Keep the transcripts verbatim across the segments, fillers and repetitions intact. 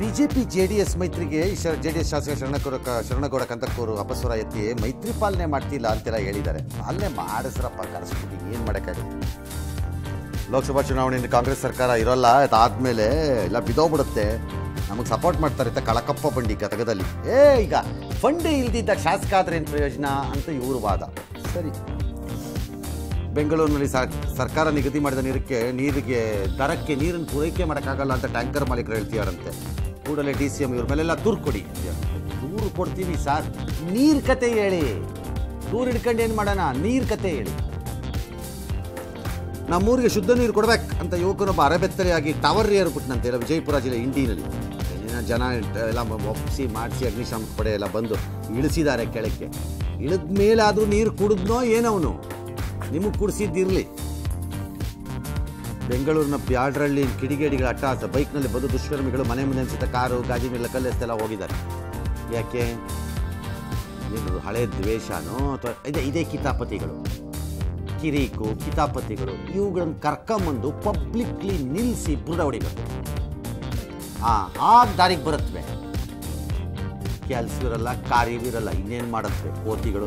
BJP JDS ಮೈತ್ರಿಗೆ JDS ಶಾಸಕ ಶರಣಗೌಡ ಶರಣಗೌಡ ಕಂದಕೂರು ಅಪಸ್ವರ ಎತ್ತಿ ಮೈತ್ರಿ ಪಾಲನೆ ಮಾಡ್ತಿಲ್ಲ ಅಂತೆಲ್ಲ ಹೇಳಿದ್ದಾರೆ. ಪಾಲನೆ ಮಾಡಿಸ್ರಪ್ಪ, ಕರೆಸ್ಬಿಟ್ಟು ಏನು ಮಾಡೋಕ್ಕಾಗುತ್ತೆ. ಲೋಕಸಭಾ ಚುನಾವಣೆಯಲ್ಲಿ ಕಾಂಗ್ರೆಸ್ ಸರ್ಕಾರ ಇರೋಲ್ಲ, ಅದಾದಮೇಲೆ ಎಲ್ಲ ಬಿದೋಗ್ಬಿಡುತ್ತೆ, ನಮಗೆ ಸಪೋರ್ಟ್ ಮಾಡ್ತಾರೆ ಅಂತ ಕಳಕಪ್ಪ ಬಂಡಿ ಗದಗದಲ್ಲಿ. ಏ ಈಗ ಫಂಡೇ ಇಲ್ದಿದ್ದ ಶಾಸಕ ಆದರೆ ಏನು ಪ್ರಯೋಜನ ಅಂತ ಇವರು ವಾದ. ಸರಿ, ಬೆಂಗಳೂರಿನಲ್ಲಿ ಸರ್ಕಾರ ನಿಗದಿ ಮಾಡಿದ ನೀರಕ್ಕೆ ನೀರಿಗೆ ದರಕ್ಕೆ ನೀರನ್ನು ಪೂರೈಕೆ ಮಾಡೋಕ್ಕಾಗಲ್ಲ ಅಂತ ಟ್ಯಾಂಕರ್ ಮಾಲೀಕರು ಹೇಳ್ತೀಯಾರಂತೆ. ಕೂಡಲೇ ಡಿ ಸಿ ಎಂ ಇವ್ರ ಮೇಲೆಲ್ಲ ದೂರು ಕೊಡಿ. ದೂರು ಕೊಡ್ತೀವಿ ಸರ್, ನೀರು ಕತೆ ಹೇಳಿ. ದೂರು ಹಿಡ್ಕೊಂಡು ಏನು ಮಾಡೋಣ, ನೀರು ಕತೆ ಹೇಳಿ. ನಮ್ಮೂರಿಗೆ ಶುದ್ಧ ನೀರು ಕೊಡ್ಬೇಕು ಅಂತ ಯುವಕನೊಬ್ಬ ಅರೆಬೆತ್ತಲೆಯಾಗಿ ಟವರ್ ಏರ್ಬಿಟ್ನಂತೆ ಎಲ್ಲ ವಿಜಯಪುರ ಜಿಲ್ಲೆ ಇಂಡಿನಲ್ಲಿ. ಜನ ಎಲ್ಲ ಒಪ್ಪಿಸಿ ಮಾಡಿಸಿ ಅಗ್ನಿಶಾಮಕ ಪಡೆ ಎಲ್ಲ ಬಂದು ಇಳಿಸಿದ್ದಾರೆ ಕೆಳಕ್ಕೆ. ಇಳಿದ ಮೇಲಾದರೂ ನೀರು ಕುಡಿದ್ನೋ ಏನವನು, ನಿಮಗೆ ಕುಡಿಸಿದ್ದಿರಲಿ. ಬೆಂಗಳೂರಿನ ಬ್ಯಾಡ್ರಳ್ಳಿ ಕಿಡಿಗೇಡಿಗಳ ಅಟ್ಟಹಾಸ. ಬೈಕ್ನಲ್ಲಿ ಬಂದು ದುಷ್ಕರ್ಮಿಗಳು ಮನೆ ಮುಂದೆ ನಿಲ್ಲಿಸಿದ ಕಾರು ಗಾಜಿ ಮೇಲೆ ಕಲ್ಲೆಸ್ತೆಲ್ಲ ಹೋಗಿದ್ದಾರೆ. ಯಾಕೆ? ಇದು ಹಳೆ ದ್ವೇಷನೋ ಅಥವಾ ಇದೇ ಇದೇ ಕಿತಾಪತಿಗಳು, ಕಿರೀಕು ಕಿತಾಪತಿಗಳು ಇವುಗಳನ್ನು ಕರ್ಕೊಂಬಂದು ಪಬ್ಲಿಕ್ಲಿ ನಿಲ್ಲಿಸಿ ಬುರುಡ ಹೊಡಿಬೇಕು. ಹಾಂ, ಆ ದಾರಿಗೆ ಬರುತ್ತವೆ. ಕೆಲ್ಸವಿರಲ್ಲ, ಕಾರ್ಯವಿರಲ್ಲ, ಇನ್ನೇನು ಮಾಡುತ್ತವೆ ಕೋತಿಗಳು.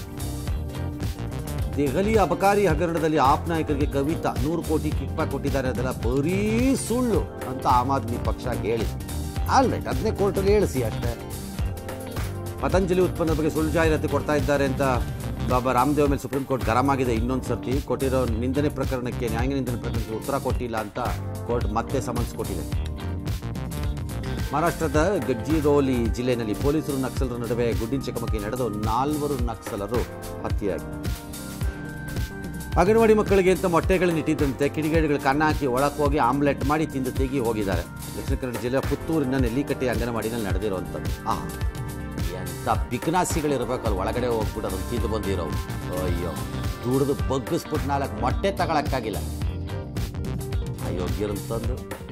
ದೆಹಲಿಯ ಅಬಕಾರಿ ಹಗರಣದಲ್ಲಿ ಆಪ್ ನಾಯಕರಿಗೆ ಕವಿತಾ ನೂರು ಕೋಟಿ ಕಿಕ್ ಬ್ಯಾಕ್ ಕೊಟ್ಟಿದ್ದಾರೆ, ಅದೆಲ್ಲ ಬರೀ ಸುಳ್ಳು ಅಂತ ಆಮ್ ಆದ್ಮಿ ಪಕ್ಷ ಹೇಳಿ. ಆಲ್ ರೈಟ್, ಅದನ್ನೇ ಕೋರ್ಟಲ್ಲಿ ಹೇಳಿಸಿ ಅಷ್ಟೇ. ಪತಂಜಲಿ ಉತ್ಪನ್ನದ ಬಗ್ಗೆ ಸುಳ್ಳು ಜಾಹೀರಾತು ಕೊಡ್ತಾ ಇದ್ದಾರೆ ಅಂತ ಬಾಬಾ ರಾಮದೇವ್ ಮೇಲೆ ಸುಪ್ರೀಂ ಕೋರ್ಟ್ ಗರಂ ಆಗಿದೆ. ಇನ್ನೊಂದು ಸರ್ತಿ ಕೊಟ್ಟಿರೋ ನಿಂದನೆ ಪ್ರಕರಣಕ್ಕೆ, ನ್ಯಾಯಾಂಗ ನಿಂದನೆ ಪ್ರಕರಣಕ್ಕೆ ಉತ್ತರ ಕೊಟ್ಟಿಲ್ಲ ಅಂತ ಕೋರ್ಟ್ ಮತ್ತೆ ಸಮನ್ಸ್ ಕೊಟ್ಟಿದೆ. ಮಹಾರಾಷ್ಟ್ರದ ಗಡ್ಚಿರೋಲಿ ಜಿಲ್ಲೆಯಲ್ಲಿ ಪೊಲೀಸರು ನಕ್ಸಲರ ನಡುವೆ ಗುಂಡಿನ ಚಕಮಕಿ ನಡೆದು ನಾಲ್ವರು ನಕ್ಸಲರು ಹತ್ಯೆಯಾಗಿದ್ದಾರೆ. ಅಂಗನವಾಡಿ ಮಕ್ಕಳಿಗೆ ಅಂತ ಮೊಟ್ಟೆಗಳನ್ನು ಇಟ್ಟಿದ್ದಂತೆ ಕಿಡಿಗೇಡಿಗಳು ಕನ್ನ ಹಾಕಿ ಒಳಕ್ಕೆ ಹೋಗಿ ಆಮ್ಲೆಟ್ ಮಾಡಿ ತಿಂದು ತೆಗಿ ಹೋಗಿದ್ದಾರೆ. ದಕ್ಷಿಣ ಕನ್ನಡ ಜಿಲ್ಲೆಯ ಪುತ್ತೂರಿನ ನೆಲ್ಲಿಕಟ್ಟೆ ಅಂಗನವಾಡಿನಲ್ಲಿ ನಡೆದಿರುವಂಥದ್ದು. ಆ ಎಂಥ ಬಿಕ್ನಾಸಿಗಳಿರ್ಬೇಕಲ್ಲ, ಒಳಗಡೆ ಹೋಗ್ಬಿಟ್ಟು ಅದನ್ನು ತಿಂದು ಬಂದಿರೋವು. ಅಯ್ಯೋ, ದುಡಿದು ಬಗ್ಗಿಸ್ಬಿಟ್ಟು ನಾಲ್ಕು ಮೊಟ್ಟೆ ತಗೊಳಕ್ಕಾಗಿಲ್ಲ. ಅಯೋಗ್ಯರಂತಂದು